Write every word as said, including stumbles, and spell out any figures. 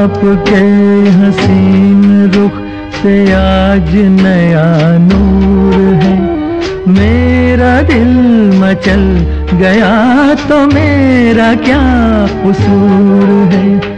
आपके हसीन रुख से आज नया नूर है। मेरा दिल मचल गया तो मेरा क्या कसूर है।